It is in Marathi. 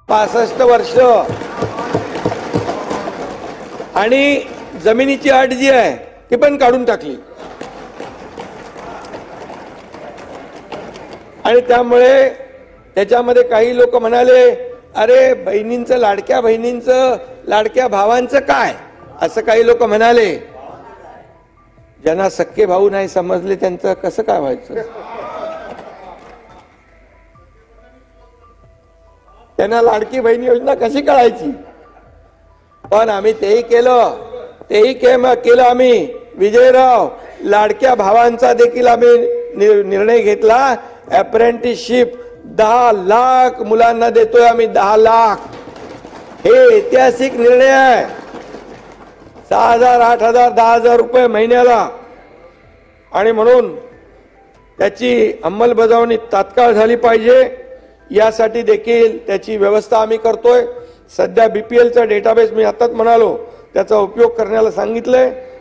65 वर्ष आणि जमिनीची अट जी आहे ती पण काढून टाकली आणि त्यामुळे त्याच्यामध्ये काही लोक म्हणाले, अरे बहिणींचं, लाडक्या बहिणींचं, लाडक्या भावांचं काय, असं काही लोक म्हणाले. ज्यांना सख्खे भाऊ नाही समजले त्यांचं कसं काय व्हायचं, त्यांना लाडकी बहीण योजना कशी कळायची. पण आम्ही तेही केलं आम्ही. विजयराव, लाडक्या भावांचा देखील आम्ही निर्णय घेतला. अप्रेंटिसशिप 10 लाख मुलांना देतोय आम्ही, 10 लाख. हे ऐतिहासिक निर्णय आहे. 6,000, 8,000, 10,000 रुपये महिन्याला. आणि म्हणून त्याची अंमलबजावणी तात्काळ झाली पाहिजे. यासाठी देखील त्याची व्यवस्था आम्ही करतोय. सध्या बीपीएलचा डेटाबेस मी आताच म्हणालो त्याचा उपयोग करण्याला सांगितलंय.